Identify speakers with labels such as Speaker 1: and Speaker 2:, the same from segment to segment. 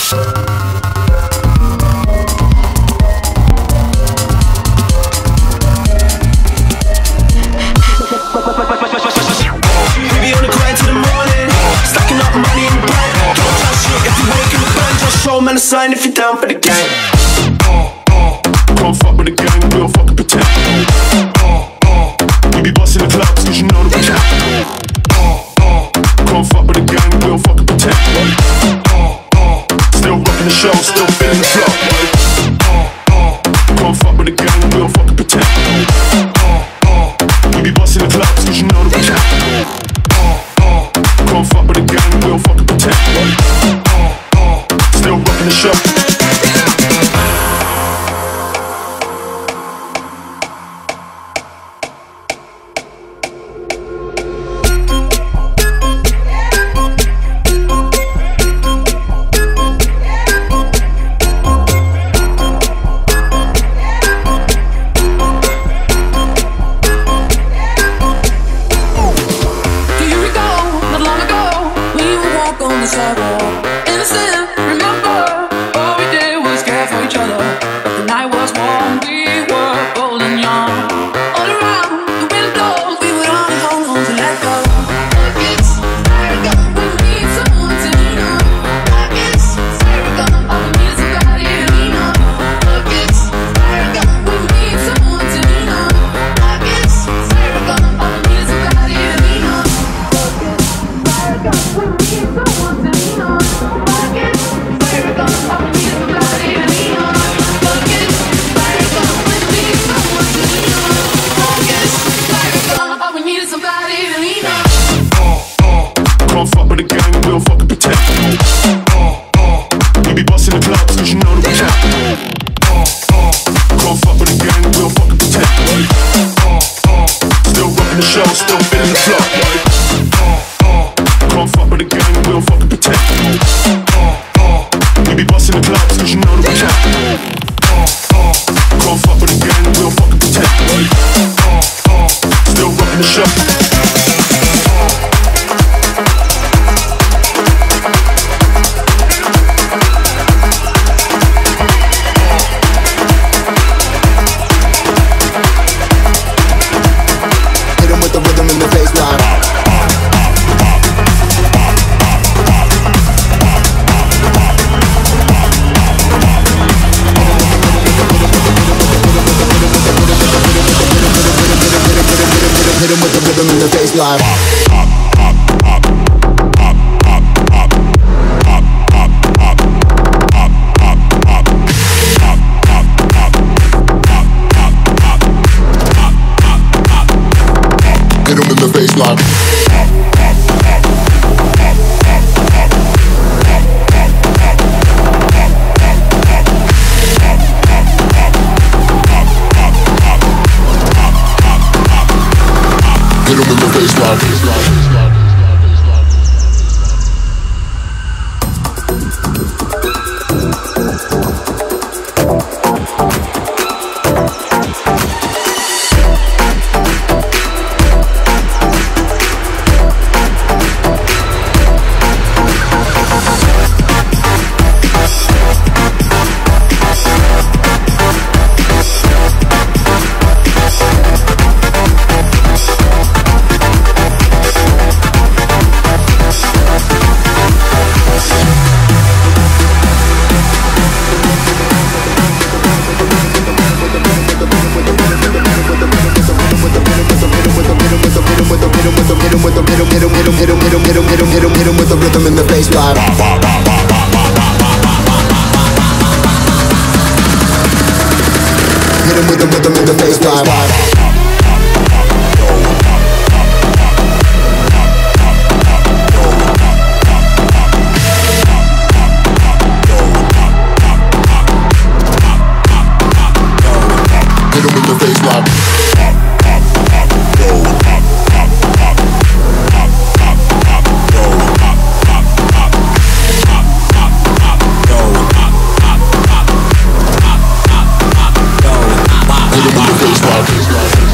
Speaker 1: We be on the grind till the morning, stacking up money in the bank. Don't touch shit if you wake in the bank. Just show man a sign if you're down for the gang. Can't fuck with the gang, we don't fucking pretend. We be busting the clubs cause you know that we can. Can't fuck with the gang, we don't fucking pretend. Still rocking the show, still feeling the flow. Can't fuck with the gang, we don't fucking pretend. We be busting the clubs cause you know that we can. Can't fuck with the gang, we don't fucking pretend. Still rocking the show.
Speaker 2: Hit him with the rhythm in the baseline. Hit him in the baseline. Hit him in the baseline. Hit him with the rhythm in the baseline. Hit him with the rhythm in the baseline. Hit him with the baseline.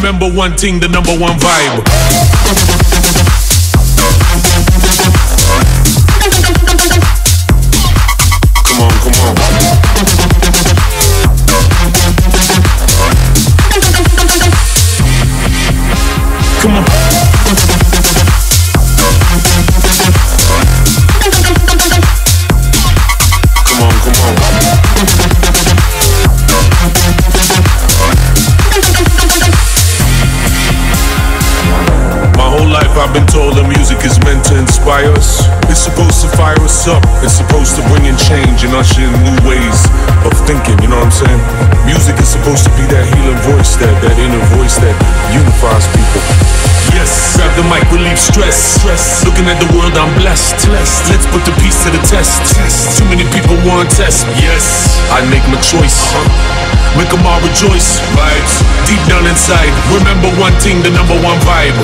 Speaker 3: Remember one thing, the number one vibe. Come on, come on. Come on. Come on, come on. My whole life I've been told that music is meant to inspire us. It's supposed to fire us up. It's supposed to bring in change and usher in new ways of thinking, you know what I'm saying? Music is supposed to be that healing voice, that inner voice that unifies people. Yes, grab the mic, relieve stress. Looking at the world, I'm blessed. Let's put the peace to the test. Too many people want test. Yes, I make my choice. Make them all rejoice. Vibes deep down inside. Remember one thing, the number one vibe.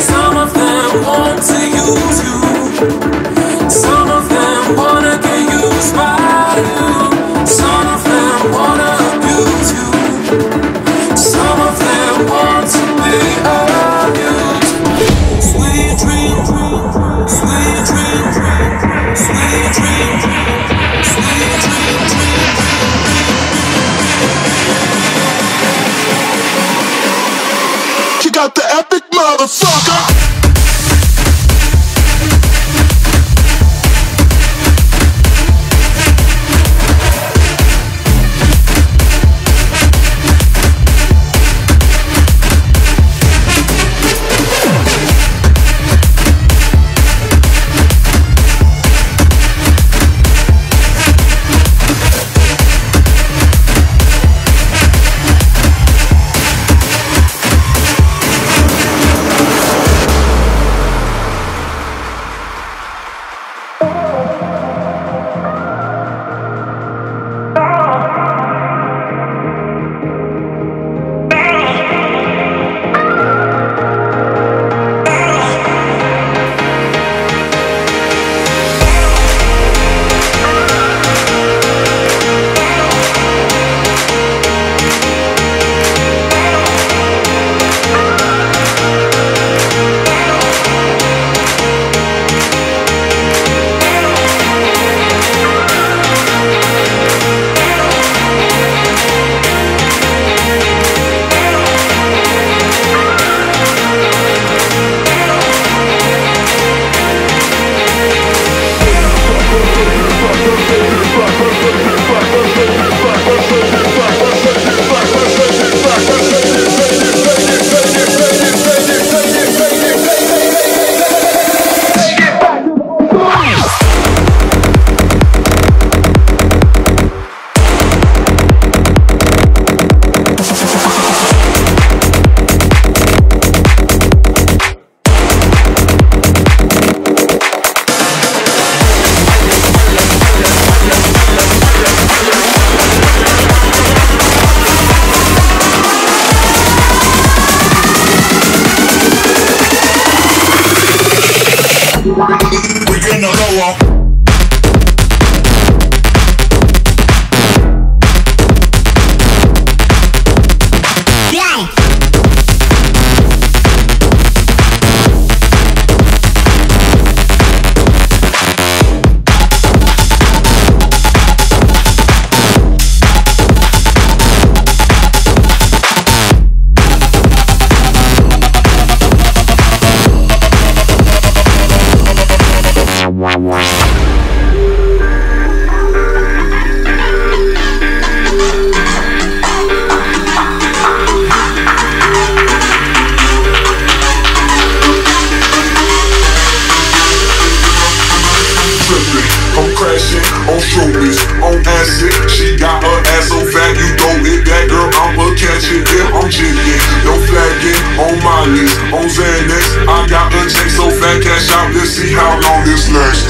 Speaker 4: Some of them wanna get you.
Speaker 3: motherfucker.
Speaker 4: On shoulders, on acid, she got her ass so fat you throw it back, girl, I'ma catch it. Yeah, I'm jigging, no flagging, on my list, on Xanax. I got a check so fat, cash out, let's see how long this lasts.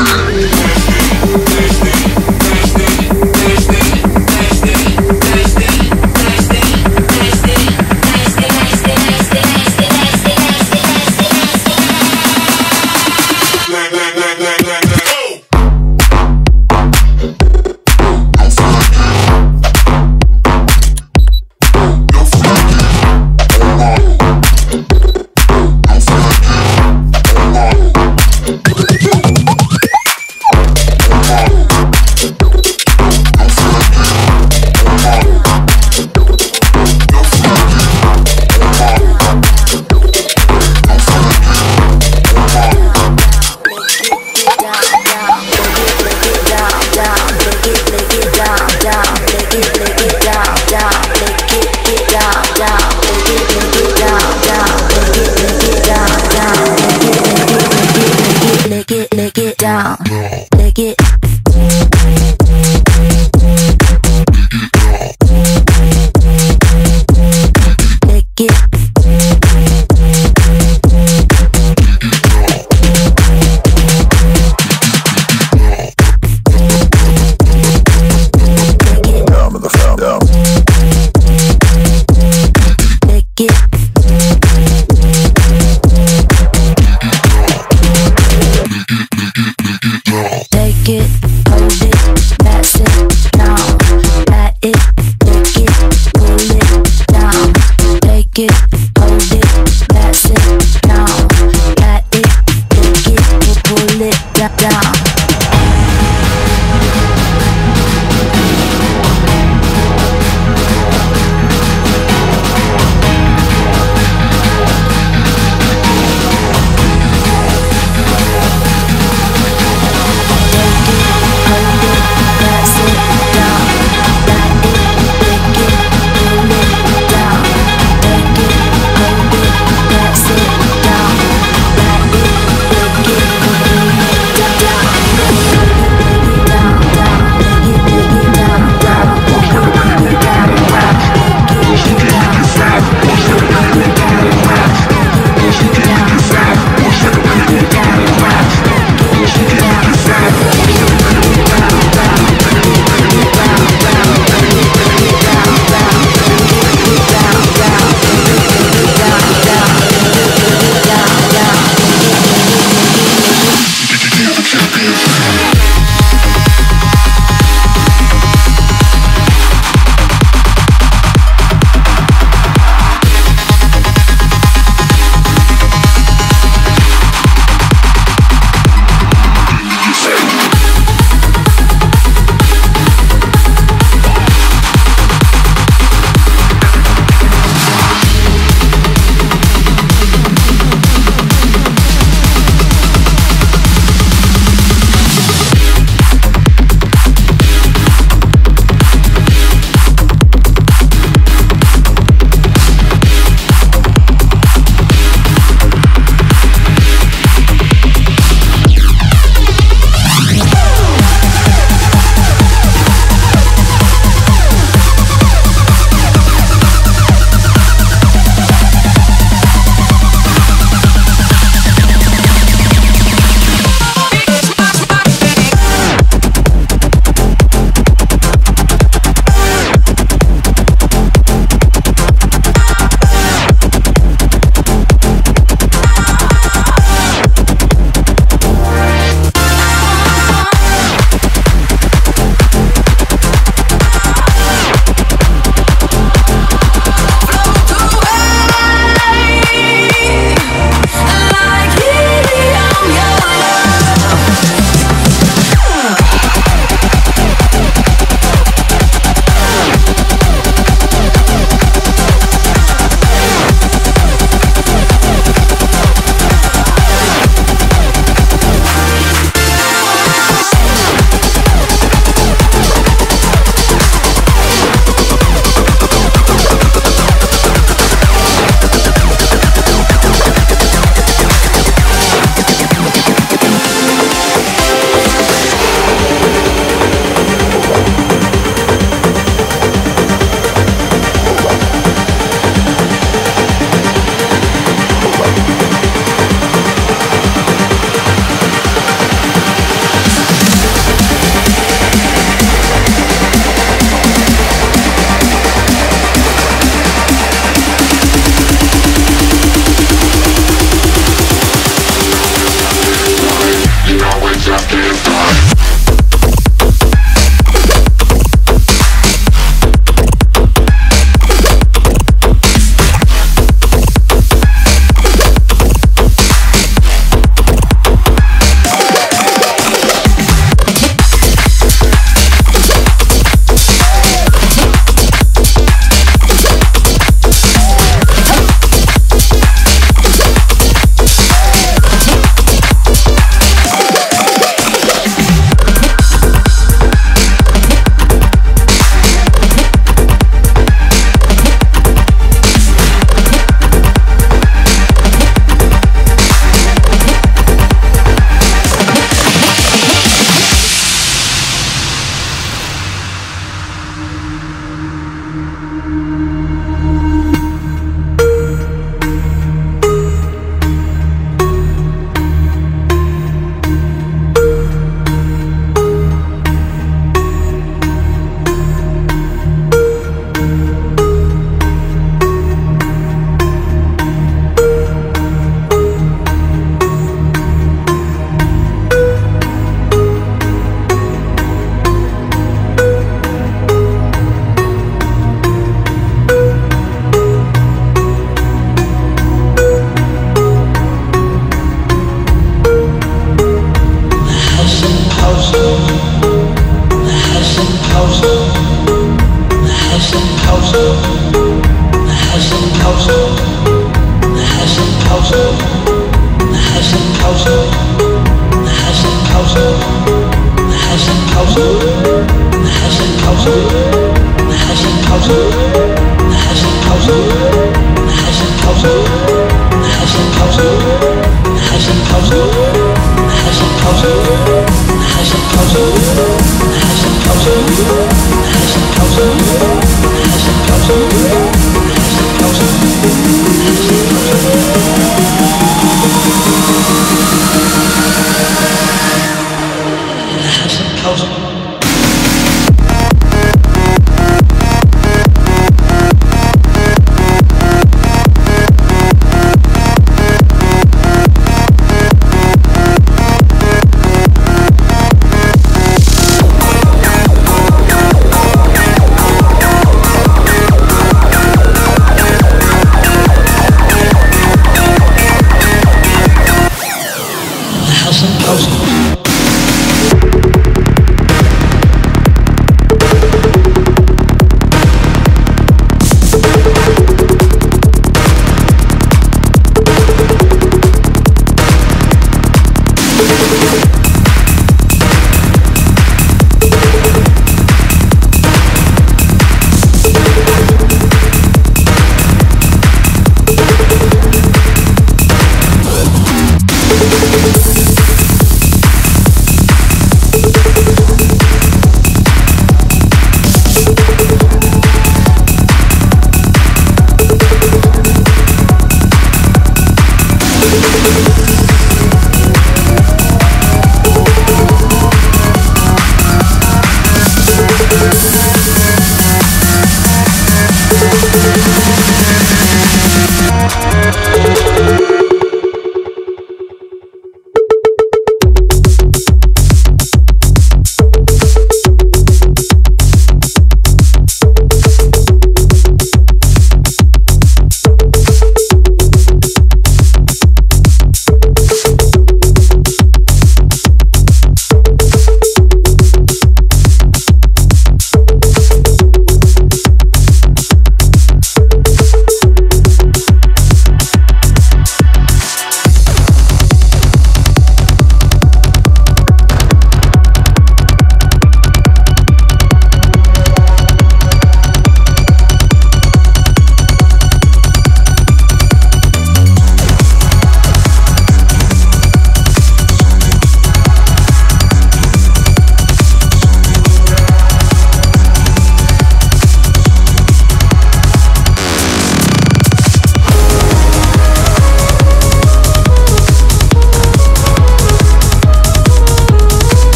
Speaker 5: Lick it down, lick it. Lick it.
Speaker 2: Down to the floor, down.
Speaker 5: Lick it. Take it.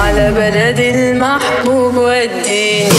Speaker 6: على بلد المحبوب وديني.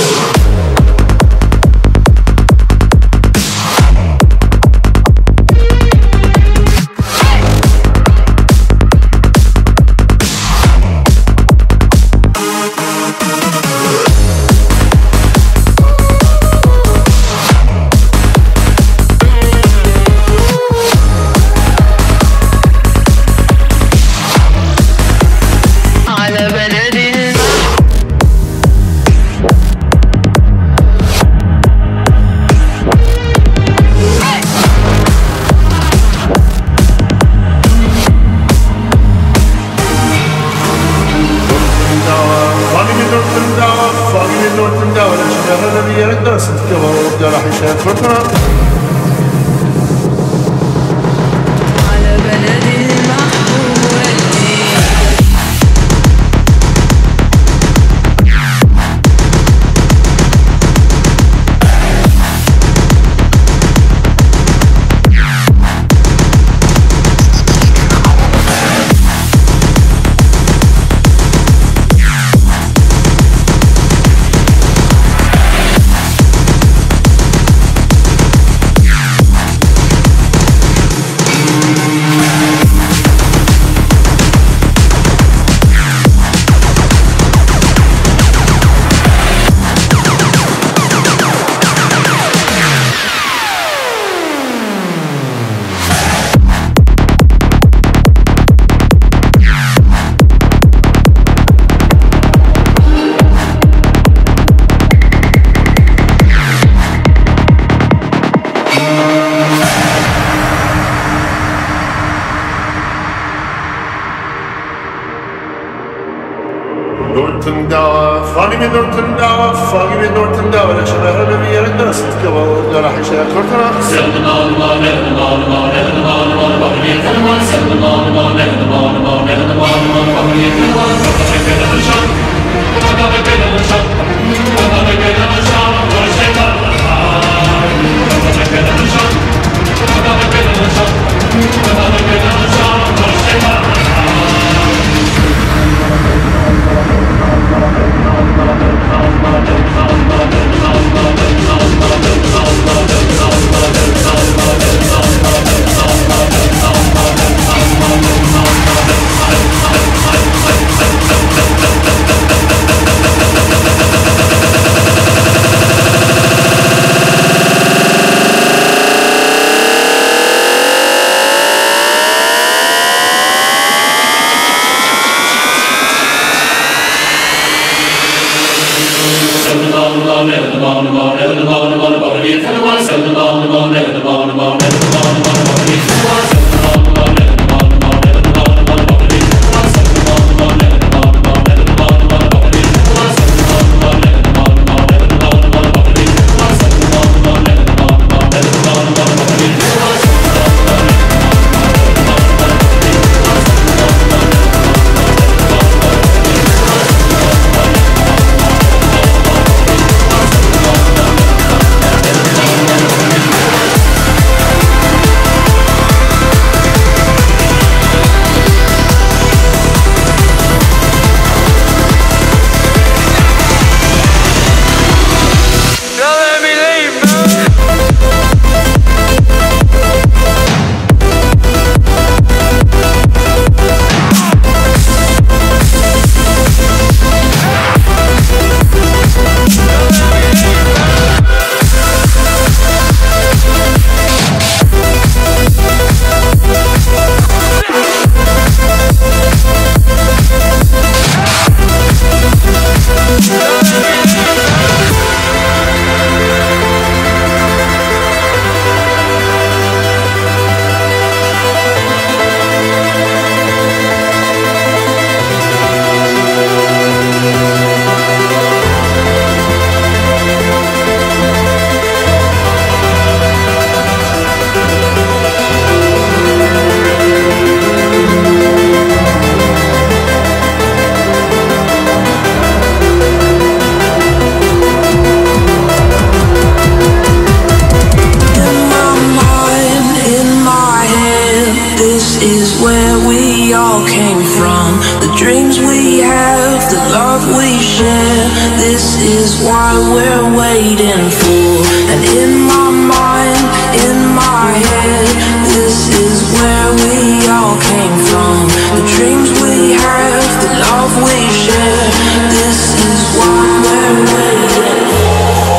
Speaker 7: is where we all came from. The dreams we have the love we share. This is what we're waiting for. And in my mind, in my head, this is where we all came from. The dreams we have, the love we share. This is what we're waiting for.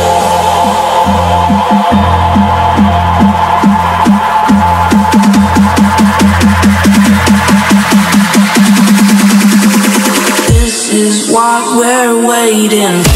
Speaker 7: This is what we're waiting for.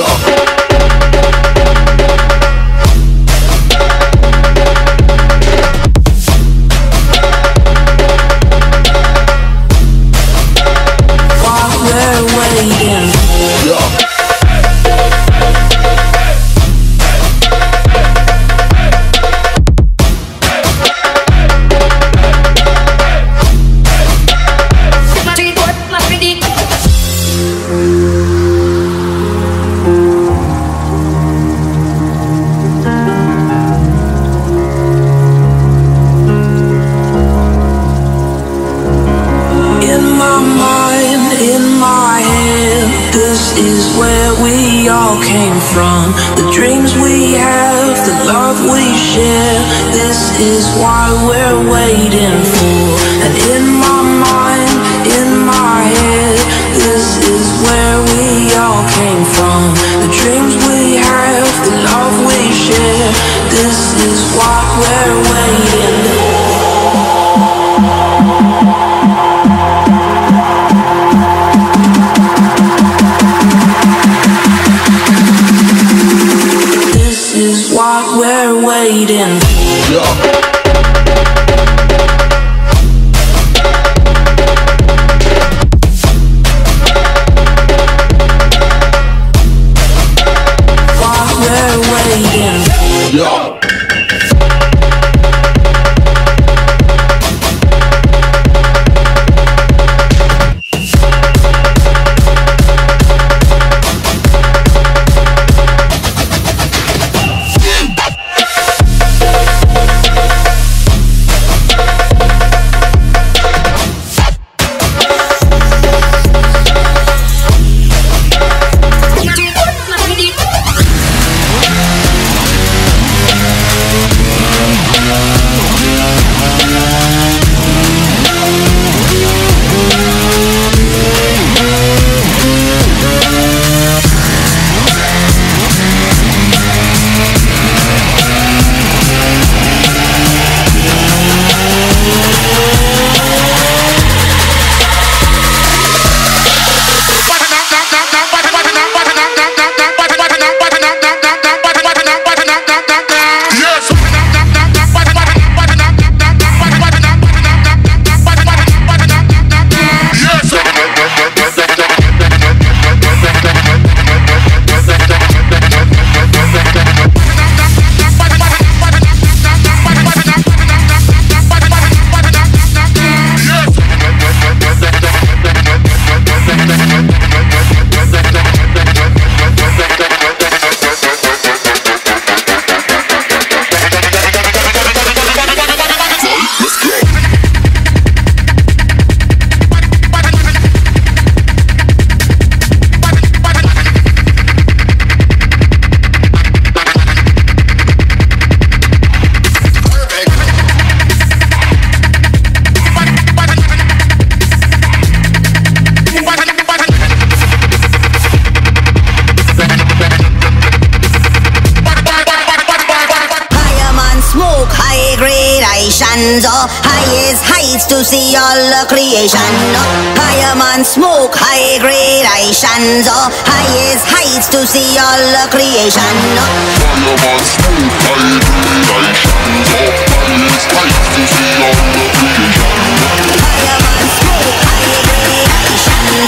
Speaker 8: Highest heights to see all the creation. Higher man smoke, high gradations. Highest heights to see all the creation.
Speaker 4: Higher man smoke, high gradations. Highest heights to see all the creation.
Speaker 8: Higher man smoke, high gradations.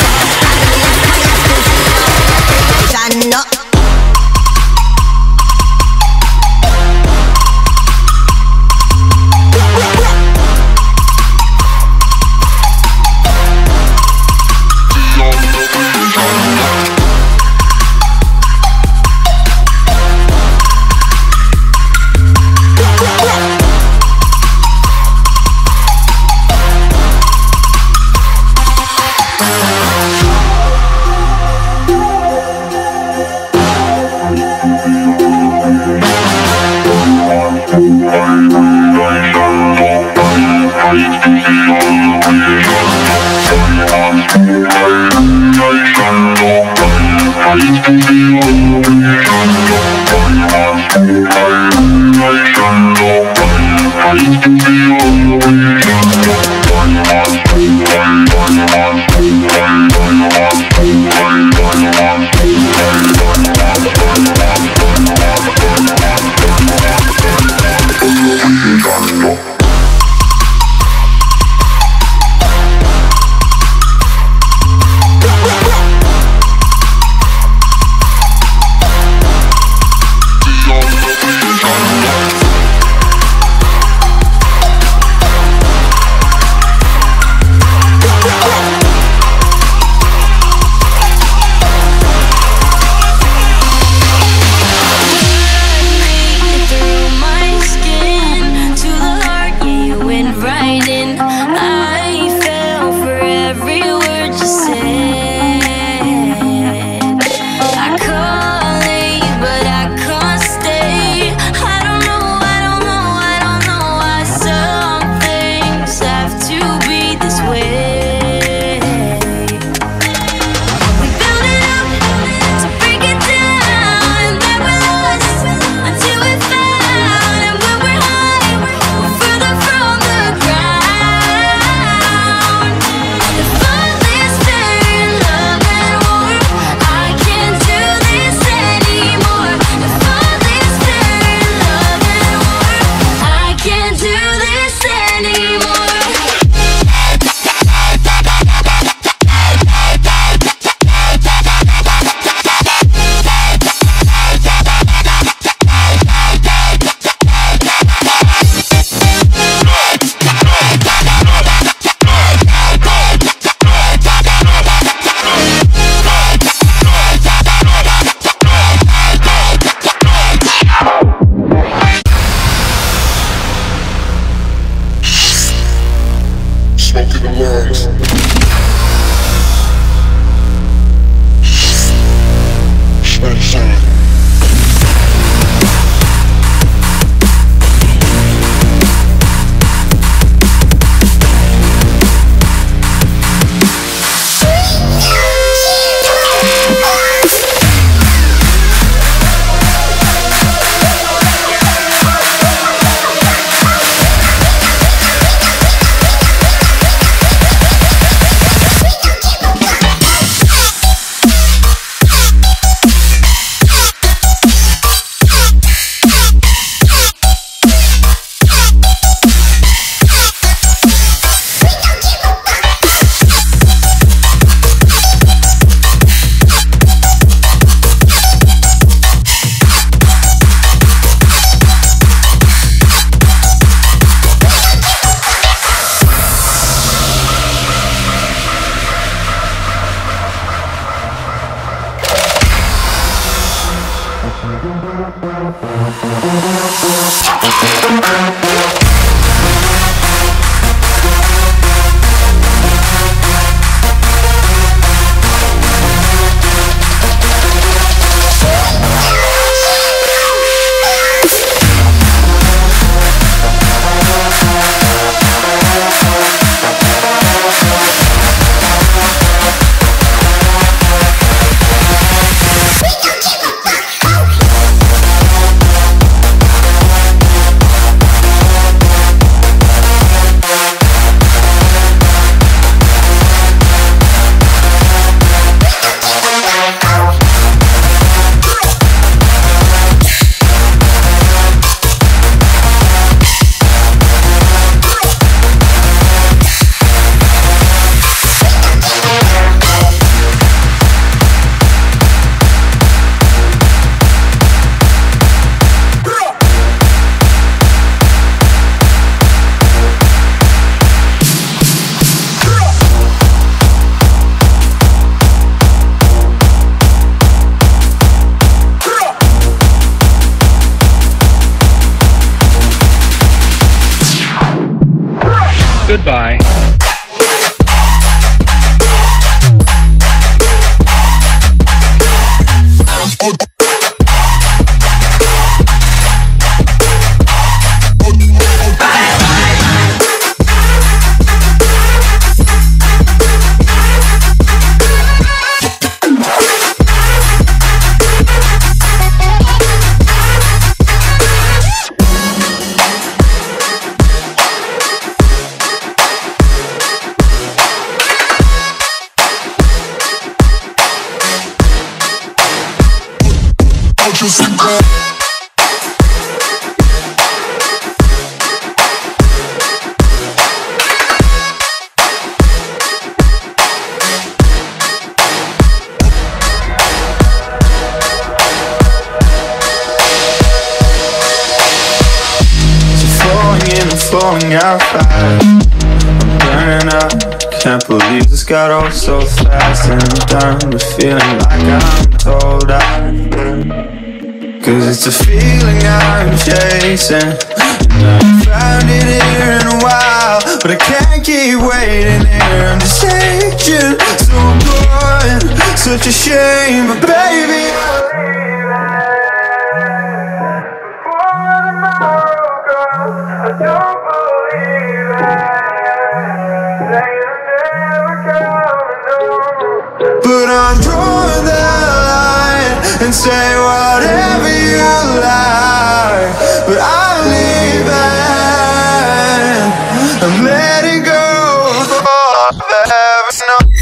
Speaker 8: Highest heights to see all the creation.
Speaker 9: Goodbye. Falling out fast, I'm burning up. Can't believe this got old so fast. And I'm done with feeling like I'm told cause it's a feeling I'm chasing. And I haven't found it here in a while, but I can't keep waiting here. I'm just aging, so I'm going. Such a shame, but baby, I don't believe that you're never coming home. But I'm drawing the line and say whatever you like. But I'm leaving, I'm letting go forever.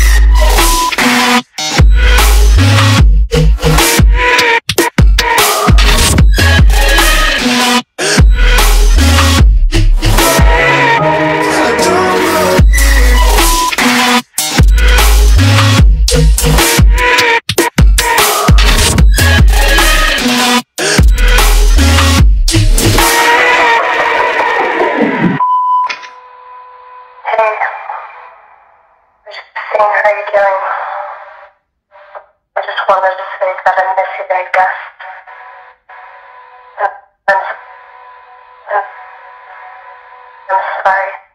Speaker 10: How you doing? I just wanted to say that I miss you, I guess. I'm sorry.